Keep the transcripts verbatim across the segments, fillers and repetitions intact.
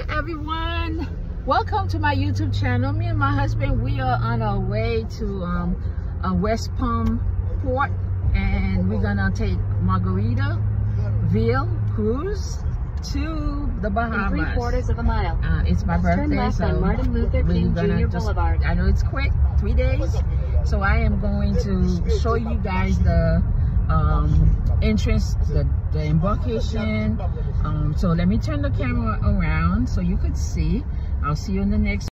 everyone, welcome to my YouTube channel. Me and my husband, we are on our way to um, uh, West Palm Port, and we're gonna take Margaritaville cruise to the Bahamas. In three quarters of a mile. Uh, it's my Let's turn birthday, left so on Martin Luther King Junior just, Boulevard. I know it's quick, three days. So I am going to show you guys the um, entrance, the, the embarkation. Um, so let me turn the camera around so you could see. I'll see you in the next.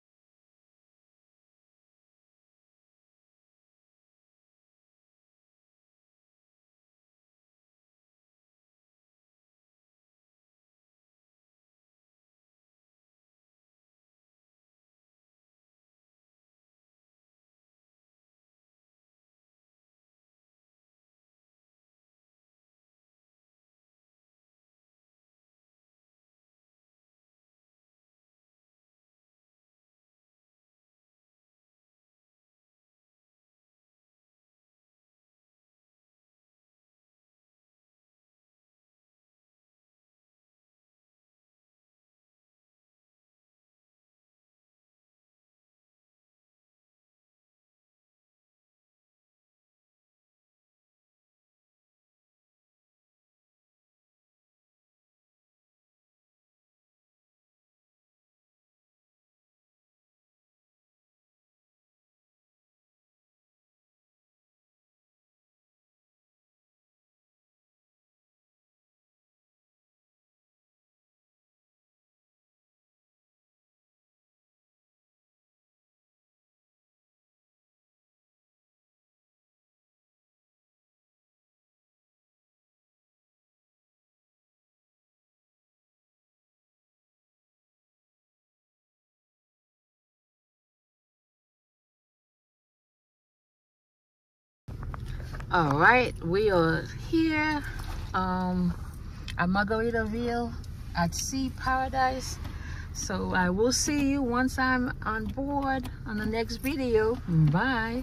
All right, we are here um, at Margaritaville at Sea Paradise. So I will see you once I'm on board on the next video. Bye.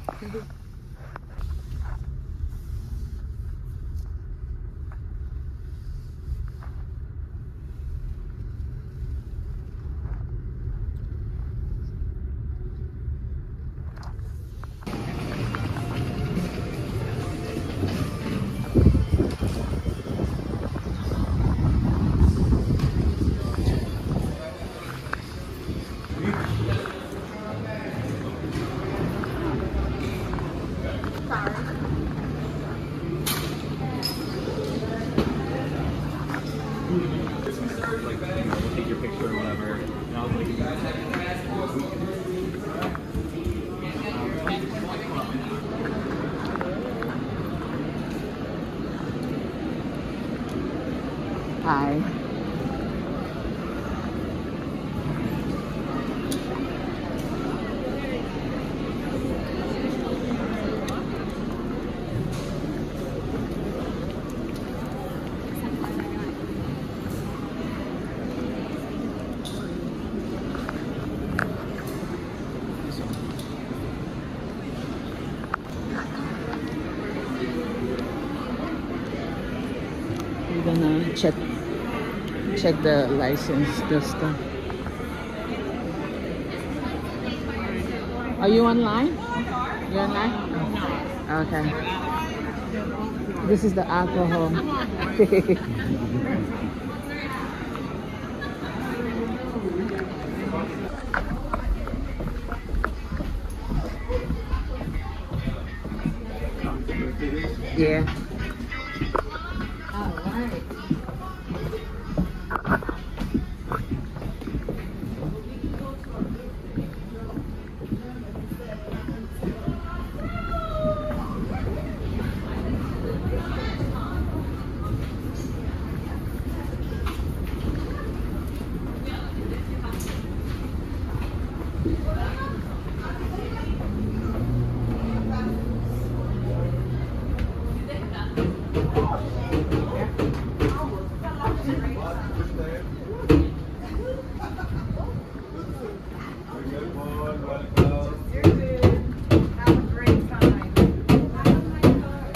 Take your picture or whatever. And I'll like, Hi. We're gonna check check the license, the stuff. Are you online? You online? No. Okay. This is the alcohol. Yeah. All right.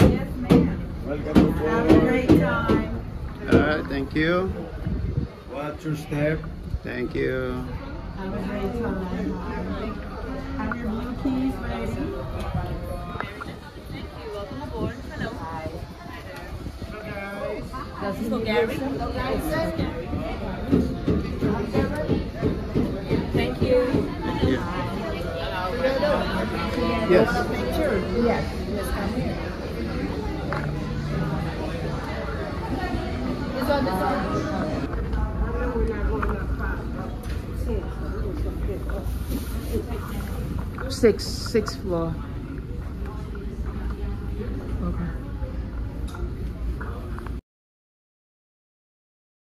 Thank you. What? Picture step. Thank you. Have a great time. Have your blue keys ready. Thank you. Welcome aboard. Hello. Hi. Does this go Gary? Thank you. Yes. Picture? Yes. Yes, come here. This one, this one. Six, sixth floor.